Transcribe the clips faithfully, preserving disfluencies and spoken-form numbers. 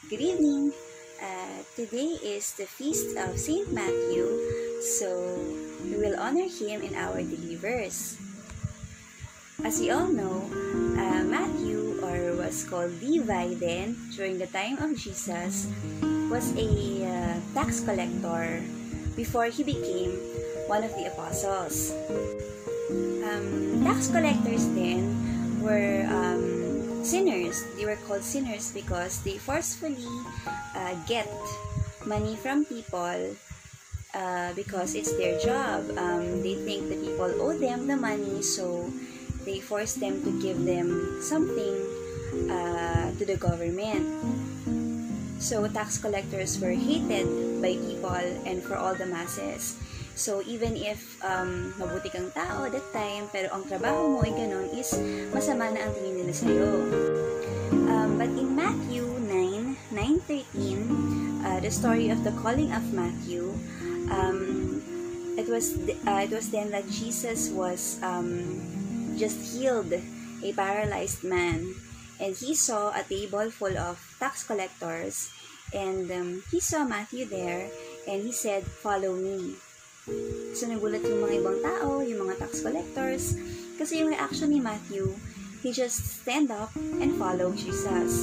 Good evening. Uh, today is the feast of Saint Matthew, so we will honor him in our daily verse. As we all know, uh, Matthew, or was called Levi then, during the time of Jesus, was a uh, tax collector before he became one of the apostles. Um, tax collectors then were um, sinners. They were called sinners because they forcefully uh, get money from people uh, because it's their job. Um, they think the people owe them the money, so they force them to give them something uh, to the government. So tax collectors were hated by people and for all the masses. So even if um, mabuti kang tao that time, pero ang trabaho mo ay ganun, is masama na ang tingin nila sa'yo. Um, but in Matthew nine, nine thirteen, uh, the story of the calling of Matthew, um, it was uh, it was then that Jesus was um, just healed a paralyzed man, and he saw a table full of tax collectors, and um, he saw Matthew there, and he said, "Follow me." So, nagulat yung mga ibang tao, yung mga tax collectors, kasi yung reaction ni Matthew, he just stand up and follow Jesus.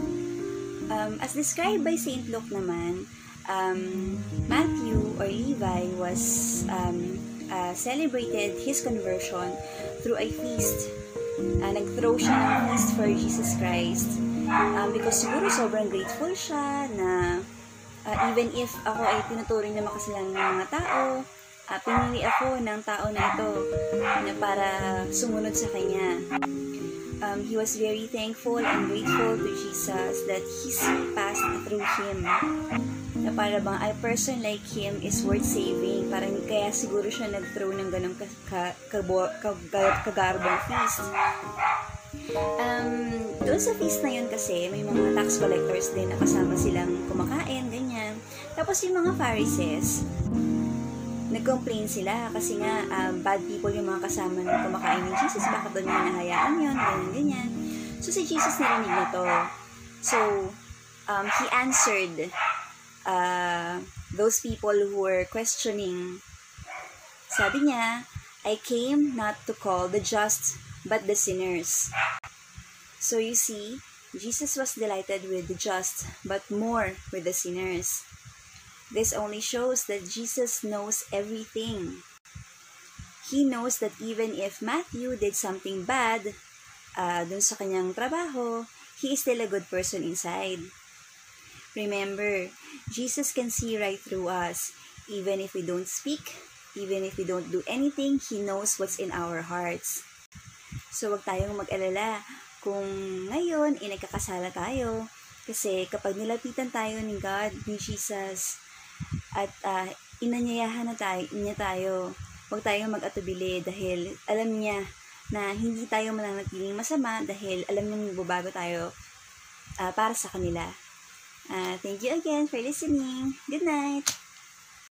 Um, as described by Saint Luke naman, um, Matthew or Levi was um, uh, celebrated his conversion through a feast. Uh, nag-throw siya ng feast for Jesus Christ. Um, because siguro sobrang grateful siya na Uh, even if ako ay tinuturing na makasalanan ng mga tao, uh, pinili ako ng tao na ito na para sumunod sa kanya. Um, he was very thankful and grateful to Jesus that he passed through him. Na para bang a person like him is worth saving. Parang kaya siguro siya nag-throw ng ganong ka, ka, ka, ka, kagarbong feast. Um, doon sa feast na yun kasi, may mga tax collectors din na kasama silang kumakain, ganyan. Tapos yung mga Pharisees, nag-complain sila kasi nga, um, bad people yung mga kasama ng kumakain ni Jesus, bakit doon yung nahayaan yun, ganyan, ganyan. So, si Jesus narinig na to. So, um, he answered uh, those people who were questioning. Sabi niya, I came not to call the just, but the sinners. So you see, Jesus was delighted with the just, but more with the sinners. This only shows that Jesus knows everything. He knows that even if Matthew did something bad uh, dun sa kanyang trabaho, he is still a good person inside. Remember, Jesus can see right through us. Even if we don't speak, even if we don't do anything, He knows what's in our hearts. So, wag tayong mag-alala kung ngayon, eh, nagkakasala tayo. Kasi kapag nilapitan tayo ni God, ni Jesus, at uh, inanyayahan na tayo, niya tayo, wag tayong mag-atubili dahil alam niya na hindi tayo mananatiling masama dahil alam niya magbabago tayo uh, para sa kanila. Uh, thank you again for listening. Good night!